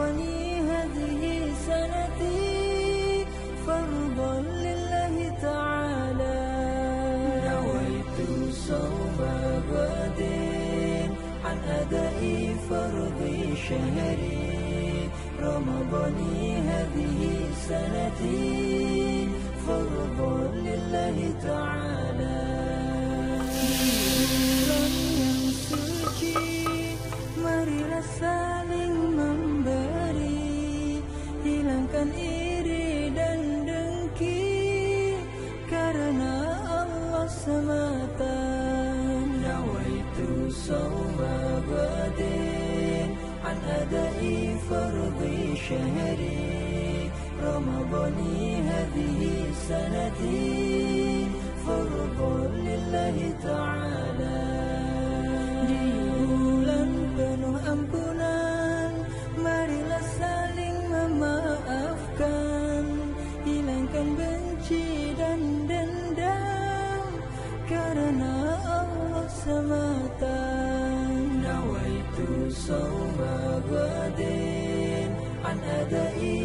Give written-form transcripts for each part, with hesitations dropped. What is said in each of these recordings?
رمضاني هذه سنتي فرضا لله تعالى نويت صوم غد عن أداء فرض شهري رمضاني هذه سنتي فرضا لله تعالى bulan yang suci marilah saling memberi hilangkan iri dan dengki karena Allah semata nawaitu shauma ghadin an adai fardhi syahri ramadhani hadhihi sanati fardhu lillahi ta'ala di bulan penuh ampunan marilah saling memaafkan hilangkan benci dan dendam karena Allah semata nawaitu shauma ghadin an adai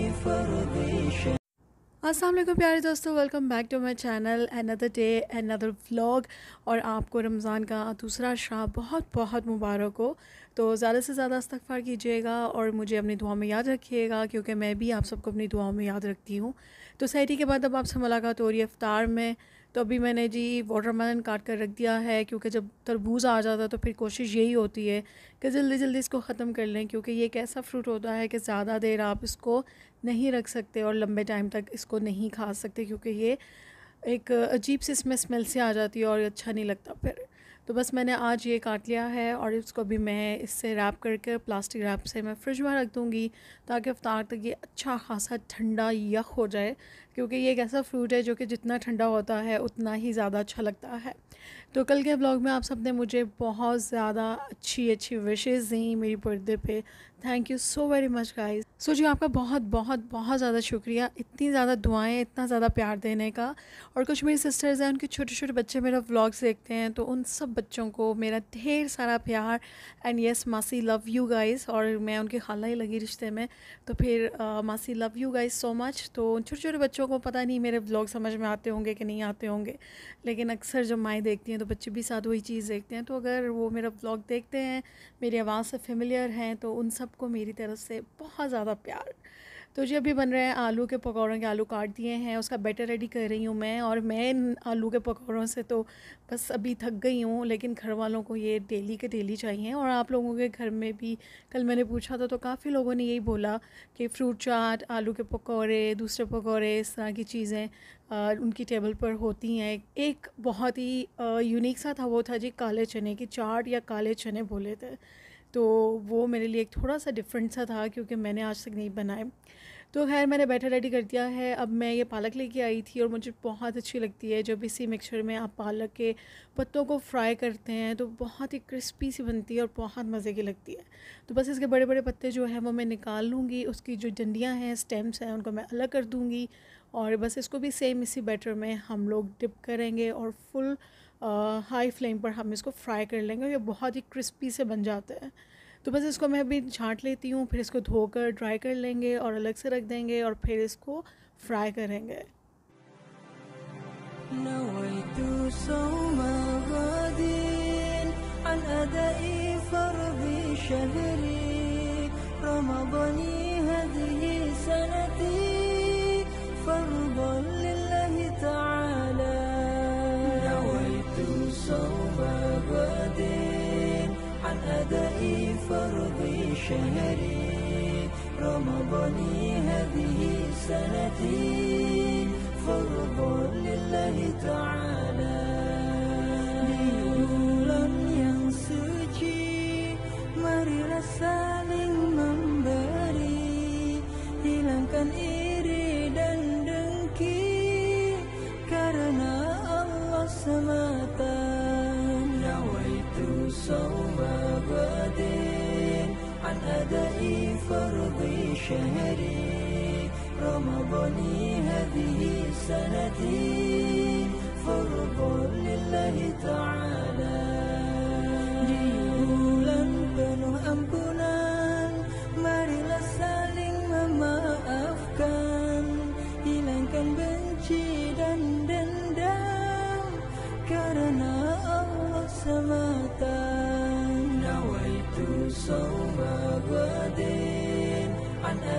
fardhi अस्सलाम वालेकुम प्यारे दोस्तों, welcome back to my channel. Another day another vlog. और आपको रमज़ान का दूसरा शाब बहुत बहुत मुबारक हो। तो ज़्यादा से ज़्यादा इस्तग़फ़ार कीजिएगा और मुझे अपनी दुआ में याद रखिएगा, क्योंकि मैं भी आप सबको अपनी दुआ में याद रखती हूँ। तो सहरी के बाद अब आपसे मुलाकात हो रही है इफ्तार में। तो अभी मैंने जी वाटरमेलन काट कर रख दिया है, क्योंकि जब तरबूज आ जाता है तो फिर कोशिश यही होती है कि जल्दी जल्दी इसको ख़त्म कर लें, क्योंकि ये एक ऐसा फ्रूट होता है कि ज़्यादा देर आप इसको नहीं रख सकते और लंबे टाइम तक इसको नहीं खा सकते, क्योंकि ये एक अजीब सी इसमें स्मेल से आ जाती है और अच्छा नहीं लगता फिर। तो बस मैंने आज ये काट लिया है और इसको भी मैं इससे रैप करके प्लास्टिक रैप से मैं फ्रिज में रख दूँगी, ताकि इफ्तार तक ये अच्छा खासा ठंडा यख हो जाए, क्योंकि ये एक ऐसा फ्रूट है जो कि जितना ठंडा होता है उतना ही ज़्यादा अच्छा लगता है। तो कल के ब्लॉग में आप सब ने मुझे बहुत ज़्यादा अच्छी विशेज़ दी मेरी बर्थडे पे। Thank you so very much guys. So जी आपका बहुत बहुत बहुत ज़्यादा शुक्रिया, इतनी ज़्यादा दुआएं, इतना ज़्यादा प्यार देने का। और कुछ मेरी सिस्टर्स हैं, उनके छोटे छोटे बच्चे मेरा व्लॉग्स देखते हैं, तो उन सब बच्चों को मेरा ढेर सारा प्यार। एंड येस मासी लव यू गाइस, और मैं उनकी खाला ही लगी रिश्ते में, तो फिर मासी love you guys so much. तो उन छोटे छोटे बच्चों को पता नहीं मेरे व्लॉग समझ में आते होंगे कि नहीं आते होंगे, लेकिन अक्सर जब माएँ देखती हैं तो बच्चे भी साथ वही चीज़ देखते हैं। तो अगर वो मेरा व्लॉग देखते हैं, मेरी आवाज़ से फेमिलियर हैं, तो उन सबको मेरी तरफ से बहुत ज़्यादा प्यार। तो जी अभी बन रहे हैं आलू के पकौड़ों के, आलू काट दिए हैं, उसका बैटर रेडी कर रही हूँ मैं। और मैं इन आलू के पकौड़ों से तो बस अभी थक गई हूँ, लेकिन घर वालों को ये डेली के डेली चाहिए। और आप लोगों के घर में भी कल मैंने पूछा था, तो काफ़ी लोगों ने यही बोला कि फ्रूट चाट, आलू के पकौड़े, दूसरे पकौड़े, इस तरह की चीज़ें उनकी टेबल पर होती हैं। एक बहुत ही यूनिक सा था, वो था जी काले चने की चाट, या काले चने बोले थे। तो वो मेरे लिए एक थोड़ा सा डिफरेंट सा था, क्योंकि मैंने आज तक नहीं बनाए। तो खैर मैंने बैटर रेडी कर दिया है। अब मैं ये पालक लेके आई थी और मुझे बहुत अच्छी लगती है जब इसी मिक्सचर में आप पालक के पत्तों को फ्राई करते हैं, तो बहुत ही क्रिस्पी सी बनती है और बहुत मज़े की लगती है। तो बस इसके बड़े बड़े पत्ते जो हैं वो मैं निकाल लूँगी, उसकी जो डंडियाँ हैं, स्टेम्स हैं, उनको मैं अलग कर दूँगी। और बस इसको भी सेम इसी बैटर में हम लोग डिप करेंगे और फुल हाई फ्लेम पर हम इसको फ्राई कर लेंगे। ये बहुत ही क्रिस्पी से बन जाते हैं। तो बस इसको मैं अभी छांट लेती हूँ, फिर इसको धोकर ड्राई कर लेंगे और अलग से रख देंगे और फिर इसको फ्राई करेंगे। नवैतु सौम गदिन अन अदाई फर्दि शहरी रमज़ानी हज़िहि सनती फर्दन लिल्लाहि तआला नवैतु सौम गदिन अन अदाई फर्दि शहरी रमज़ानी हज़िहि सनती फर्दन lillahi ta'ala di bulan yang suci marilah saling memberi hilangkan iri dan dengki karena Allah semata nawaitu sawma ghadin an adai fardhi syahri رمضاني هذه سنتي فرضا لله تعالى di bulan penuh ampunan marilah saling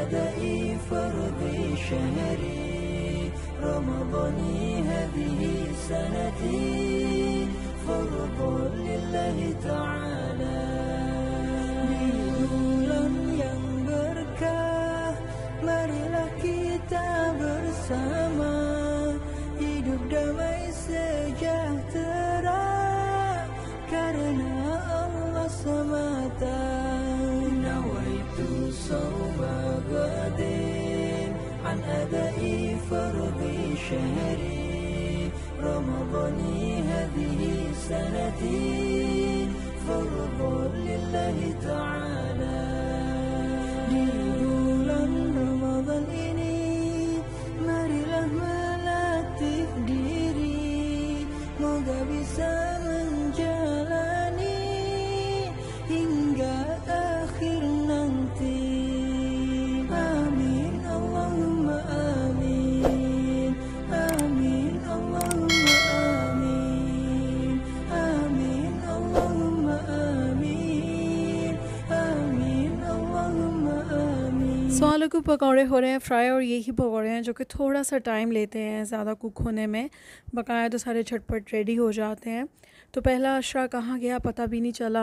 أداء فرض شهري رمضان هذه سنتي فرض لله تعالى. Di bulan yang berkah marilah kita bersama hidup damai sejahtera karena Allah semata. Nawaitu sawma gadin an adai fardhi syahri ramadhani hadhihi sanati fardhu lillahi ta'ala. Di bulan Ramadan ini marilah melatih diri moga bisa menjalani hingga akhir nanti. Amin Allahumma amin. Amin Allahumma amin. Amin Allahumma amin. Amin Allahumma amin. सो आलू के पकौड़े हो रहे हैं fry, और यही पकौड़े हैं जो कि थोड़ा सा टाइम लेते हैं ज़्यादा कुक होने में, बकाया तो सारे झटपट रेडी हो जाते हैं। तो पहला अशरा कहाँ गया पता भी नहीं चला,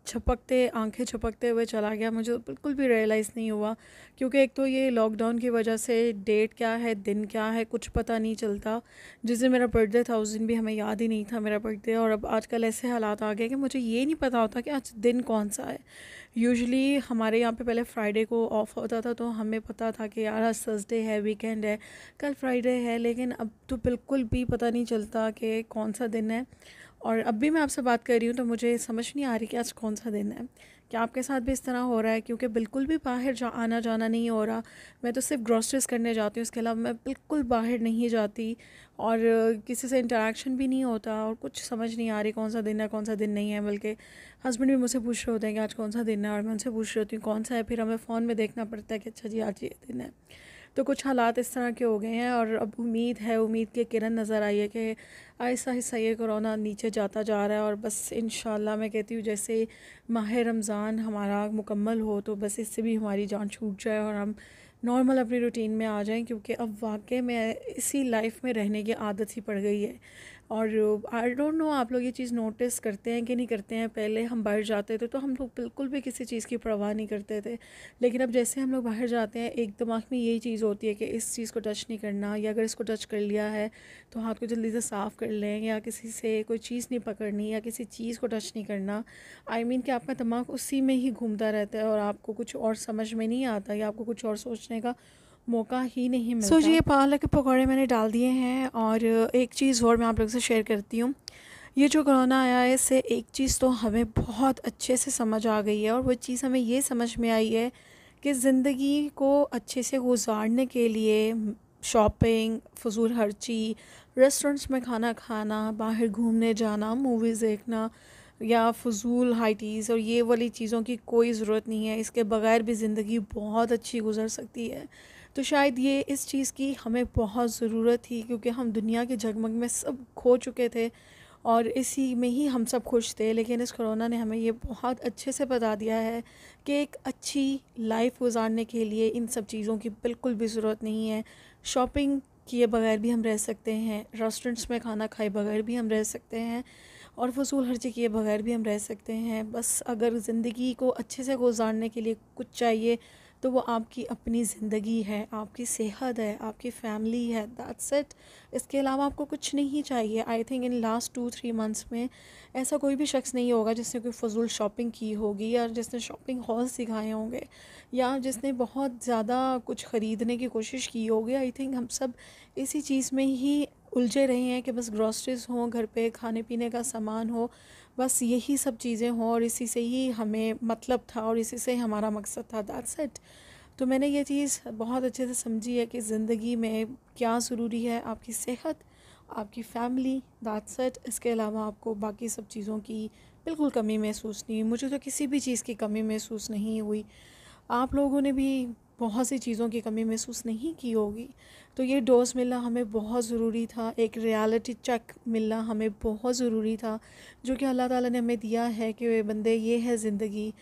आंखें झपकते हुए चला गया, मुझे तो बिल्कुल भी रियलाइज़ नहीं हुआ, क्योंकि एक तो ये लॉकडाउन की वजह से डेट क्या है दिन क्या है कुछ पता नहीं चलता। जिस दिन मेरा बर्थडे था उस दिन भी हमें याद ही नहीं था मेरा बर्थडे, और अब आजकल ऐसे हालात आ गए कि मुझे ये नहीं पता होता कि आज दिन कौन सा है। यूजुअली हमारे यहाँ पे पहले फ्राइडे को ऑफ होता था तो हमें पता था कि यार आज थर्सडे है, वीकेंड है, कल फ्राइडे है, लेकिन अब तो बिल्कुल भी पता नहीं चलता कि कौन सा दिन है। और अब भी मैं आपसे बात कर रही हूँ तो मुझे समझ नहीं आ रही कि आज कौन सा दिन है। क्या आपके साथ भी इस तरह हो रहा है? क्योंकि बिल्कुल भी बाहर आना जाना नहीं हो रहा। मैं तो सिर्फ ग्रॉसरीज करने जाती हूँ, इसके अलावा मैं बिल्कुल बाहर नहीं जाती, और किसी से इंटरेक्शन भी नहीं होता, और कुछ समझ नहीं आ रही कौन सा दिन है कौन सा दिन नहीं है। बल्कि हस्बैंड भी मुझसे पूछ रहे होते हैं कि आज कौन सा दिन है, और मैं उनसे पूछ रही होती हूँ कौन सा है, फिर हमें फ़ोन में देखना पड़ता है कि अच्छा जी आज ये दिन है। तो कुछ हालात इस तरह के हो गए हैं, और अब उम्मीद की किरण नज़र आई है कि आहिस्ता आहिस्ता ये कोरोना नीचे जाता जा रहा है। और बस इंशाल्लाह मैं कहती हूँ जैसे माह रमज़ान हमारा मुकम्मल हो तो बस इससे भी हमारी जान छूट जाए और हम नॉर्मल अपनी रूटीन में आ जाएं, क्योंकि अब वाकई में इसी लाइफ में रहने की आदत ही पड़ गई है। और आई डोंट नो आप लोग ये चीज़ नोटिस करते हैं कि नहीं करते हैं। पहले हम बाहर जाते थे तो हम लोग बिल्कुल भी किसी चीज़ की परवाह नहीं करते थे, लेकिन अब जैसे हम लोग बाहर जाते हैं एक दिमाग में यही चीज़ होती है कि इस चीज़ को टच नहीं करना, या अगर इसको टच कर लिया है तो हाथ को जल्दी से साफ़ कर लें, या किसी से कोई चीज़ नहीं पकड़नी, या किसी चीज़ को टच नहीं करना। आई मीन कि आपका दिमाग उसी में ही घूमता रहता है और आपको कुछ और समझ में नहीं आता, या आपको कुछ और सोचने का मौका ही नहीं मिलता। सो जी ये पालक के पकौड़े मैंने डाल दिए हैं, और एक चीज़ और मैं आप लोगों से शेयर करती हूँ। ये जो कोरोना आया है इससे एक चीज़ तो हमें बहुत अच्छे से समझ आ गई है, और वो चीज़ हमें ये समझ में आई है कि ज़िंदगी को अच्छे से गुजारने के लिए शॉपिंग, फजूल खर्ची, रेस्टोरेंट्स में खाना खाना, बाहर घूमने जाना, मूवीज़ देखना, या फजूल हाइटीज़ और ये वाली चीज़ों की कोई ज़रूरत नहीं है। इसके बगैर भी ज़िंदगी बहुत अच्छी गुजर सकती है। तो शायद ये इस चीज़ की हमें बहुत ज़रूरत थी, क्योंकि हम दुनिया के जगमग में सब खो चुके थे और इसी में ही हम सब खुश थे। लेकिन इस कोरोना ने हमें ये बहुत अच्छे से बता दिया है कि एक अच्छी लाइफ गुजारने के लिए इन सब चीज़ों की बिल्कुल भी ज़रूरत नहीं है। शॉपिंग किए बगैर भी हम रह सकते हैं, रेस्टोरेंट्स में खाना खाए बगैर भी हम रह सकते हैं, और फजूल खर्ची किए बगैर भी हम रह सकते हैं। बस अगर ज़िंदगी को अच्छे से गुजारने के लिए कुछ चाहिए तो वो आपकी अपनी ज़िंदगी है, आपकी सेहत है, आपकी फ़ैमिली है, दैट्स इट। इसके अलावा आपको कुछ नहीं चाहिए। I think in last 2-3 months में ऐसा कोई भी शख्स नहीं होगा जिसने कोई फजूल शॉपिंग की होगी, या जिसने शॉपिंग हॉल सिखाए होंगे, या जिसने बहुत ज़्यादा कुछ ख़रीदने की कोशिश की होगी। आई थिंक हम सब इसी चीज़ में ही उलझे रहे हैं कि बस ग्रॉसरीज हों, घर पे खाने पीने का सामान हो, बस यही सब चीज़ें हों, और इसी से ही हमें मतलब था और इसी से हमारा मकसद था, दैट्स इट। तो मैंने ये चीज़ बहुत अच्छे से समझी है कि ज़िंदगी में क्या ज़रूरी है, आपकी सेहत, आपकी फ़ैमिली, दैट्स इट। इसके अलावा आपको बाकी सब चीज़ों की बिल्कुल कमी महसूस नहीं हुई। मुझे तो किसी भी चीज़ की कमी महसूस नहीं हुई। आप लोगों ने भी बहुत सी चीज़ों की कमी महसूस नहीं की होगी। तो ये डोज़ मिलना हमें बहुत ज़रूरी था, एक रियलिटी चेक मिलना हमें बहुत ज़रूरी था, जो कि अल्लाह ताला ने हमें दिया है कि बंदे ये है ज़िंदगी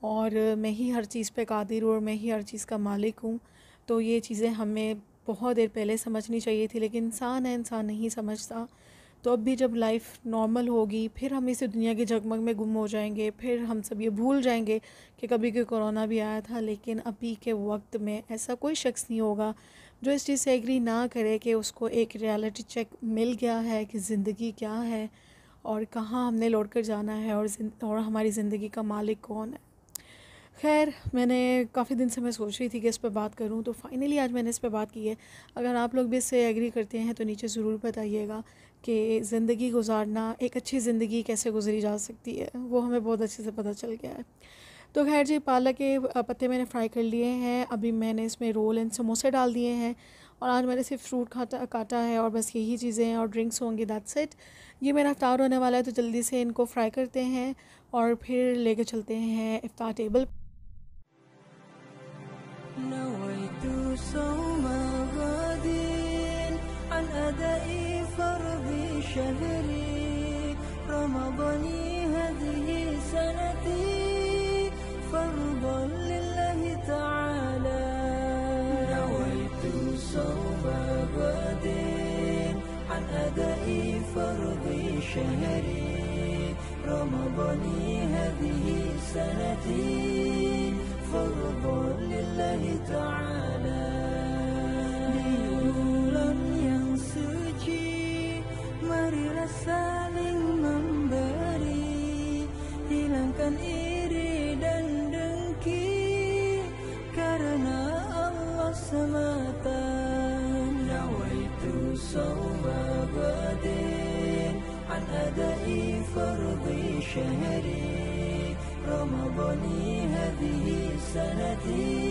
और मैं ही हर चीज़ पे कादिर हूँ और मैं ही हर चीज़ का मालिक हूँ। तो ये चीज़ें हमें बहुत देर पहले समझनी चाहिए थी, लेकिन इंसान है, इंसान नहीं समझता। तो अब भी जब लाइफ नॉर्मल होगी, फिर हम इस दुनिया के जगमग में गुम हो जाएंगे, फिर हम सब ये भूल जाएंगे कि कभी कोई कोरोना भी आया था। लेकिन अभी के वक्त में ऐसा कोई शख्स नहीं होगा जो इस चीज़ से एग्री ना करे कि उसको एक रियलिटी चेक मिल गया है कि ज़िंदगी क्या है और कहाँ हमने लौट कर जाना है, और हमारी ज़िंदगी का मालिक कौन है। खैर, मैंने काफ़ी दिन से मैं सोच रही थी कि इस पे बात करूं, तो फाइनली आज मैंने इस पे बात की है। अगर आप लोग भी इससे एग्री करते हैं तो नीचे ज़रूर बताइएगा कि ज़िंदगी गुजारना, एक अच्छी ज़िंदगी कैसे गुजरी जा सकती है, वो हमें बहुत अच्छे से पता चल गया है। तो खैर जी, पालक के पत्ते मैंने फ्राई कर लिए हैं। अभी मैंने इसमें रोल एंड समोसे डाल दिए हैं, और आज मैंने सिर्फ फ्रूट काटा है, और बस यही चीज़ें हैं, और ड्रिंक्स होंगे, दैट्स इट। ये मेरा इफ्तार होने वाला है, तो जल्दी से इनको फ्राई करते हैं और फिर लेके चलते हैं इफ्तार table. نويت صوم غد عن أداء فرض شهري رمضان هذه سنتي فرضا لله تعالى نويت صوم غد عن أداء فرض شهري رمضان هذه سنتي فرضا لله ta'ala di bulan yang suci marilah saling memberi hilangkan iri dan dengki karena Allah semata nawaitu sawma ghadin an adai fardhi syahri رمضاني هذه سنتي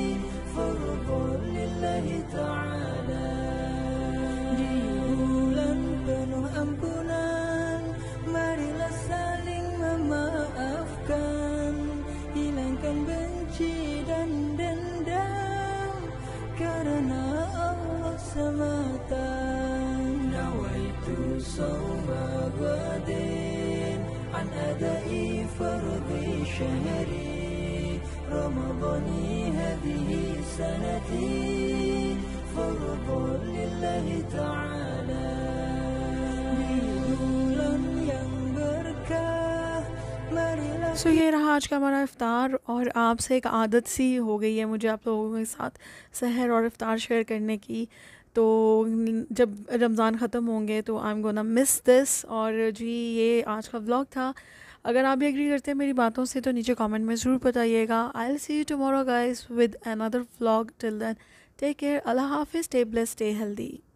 فرضا لله تعالى di bulan penuh ampunan marilah saling memaafkan hilangkan benci dan dendam karena Allah semata nawaitu sawma ghadin عن أداء فرض شهري رمضاني هذه سنتي فرضا لله تعالى di bulan yang berkah marilah सो ये रहा आज का हमारा इफ़्तार, और आपसे एक आदत सी हो गई है मुझे आप लोगों के साथ सहर और इफ़्तार शेयर करने की। तो जब रमज़ान ख़त्म होंगे तो I am gonna miss this. और जी, ये आज का व्लॉग था। अगर आप भी एग्री करते हैं मेरी बातों से तो नीचे कमेंट में ज़रूर बताइएगा। I will see you tomorrow guys with another vlog. Till then take care, अल्लाह हाफिज़, स्टे ब्लेस्ड, स्टे हेल्दी।